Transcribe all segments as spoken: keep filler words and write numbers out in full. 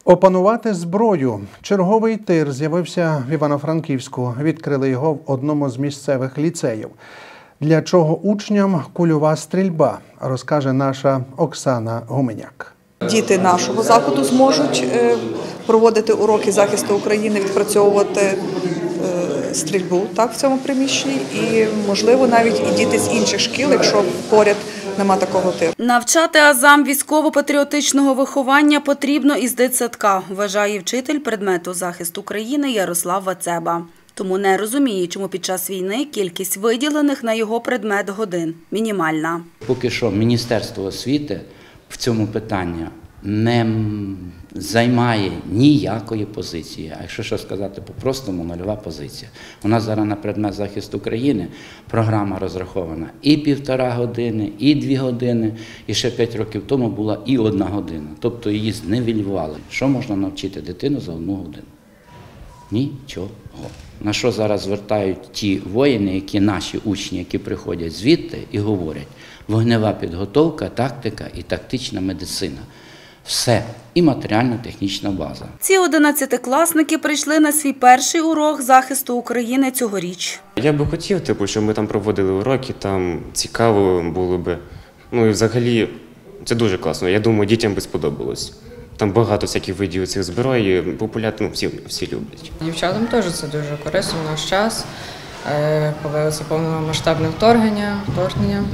Опанувати зброю. Черговий тир з'явився в Івано-Франківську. Відкрили його в одному з місцевих ліцеїв. Для чого учням кульова стрільба, розкаже наша Оксана Гуменяк. Діти нашого закладу зможуть проводити уроки захисту України, відпрацьовувати стрільбу так, в цьому приміщенні і, можливо, навіть і діти з інших шкіл, якщо поряд нема такого тиру. Навчати азам військово-патріотичного виховання потрібно із дитсадка, вважає вчитель предмету захист України Ярослав Вацеба. Тому не розуміє, чому під час війни кількість виділених на його предмет годин мінімальна. Поки що Міністерство освіти в цьому питанні не займає ніякої позиції. А якщо що сказати по-простому, нульова позиція. У нас зараз на предмет захист України програма розрахована і півтора години, і дві години, і ще п'ять років тому була і одна година. Тобто її зневелювали. Що можна навчити дитину за одну годину? Нічого. На що зараз звертають ті воїни, які наші учні, які приходять звідти і говорять: вогнева підготовка, тактика і тактична медицина. Все. І матеріально-технічна база. Ці одинадцятикласники прийшли на свій перший урок захисту України цьогоріч. Я би хотів, типу, щоб ми там проводили уроки, там цікаво було би. Ну і взагалі це дуже класно. Я думаю, дітям би сподобалось. Там багато всяких видів цих зброї, популярно, ну, всі, всі люблять. Дівчатам теж це дуже корисно в наш час, коли це повномасштабне вторгнення, вторгнення.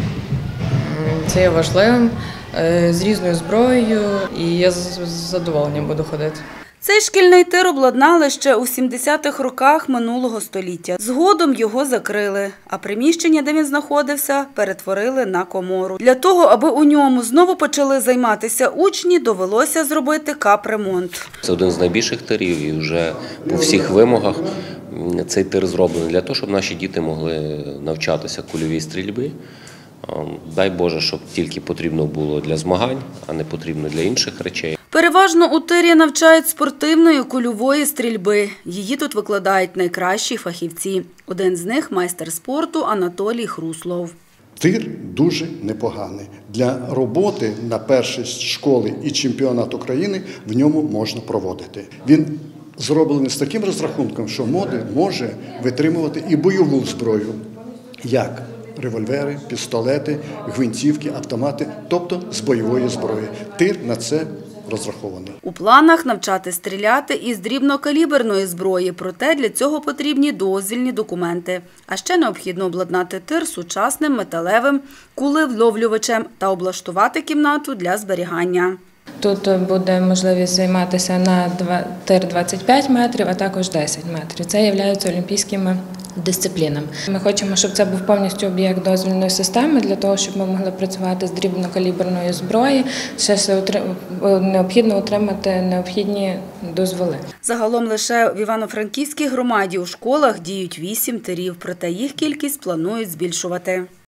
Це є важливим, з різною зброєю, і я з задоволенням буду ходити. Цей шкільний тир обладнали ще у сімдесятих роках минулого століття. Згодом його закрили, а приміщення, де він знаходився, перетворили на комору. Для того, аби у ньому знову почали займатися учні, довелося зробити капремонт. Це один з найбільших тирів і вже по всіх вимогах цей тир зроблений для того, щоб наші діти могли навчатися кульовій стрільбі. Дай Боже, щоб тільки потрібно було для змагань, а не потрібно для інших речей. Переважно у тирі навчають спортивної кульової стрільби. Її тут викладають найкращі фахівці. Один з них – майстер спорту Анатолій Хруслов. Тир дуже непоганий. Для роботи на першість школи і чемпіонат України в ньому можна проводити. Він зроблений з таким розрахунком, що може витримувати і бойову зброю, як револьвери, пістолети, гвинтівки, автомати, тобто з бойової зброї. Тир на це розрахований. У планах навчати стріляти із дрібнокаліберної зброї, проте для цього потрібні дозвільні документи. А ще необхідно обладнати тир сучасним металевим кулевловлювачем та облаштувати кімнату для зберігання. Тут буде можливість займатися на тир двадцять п'ять метрів, а також десять метрів. Це є олімпійськими дисциплінами. Ми хочемо, щоб це був повністю об'єкт дозвільної системи, для того, щоб ми могли працювати з дрібнокаліберної зброї. Ще необхідно отримати необхідні дозволи. Загалом лише в Івано-Франківській громаді у школах діють вісім тирів, проте їх кількість планують збільшувати.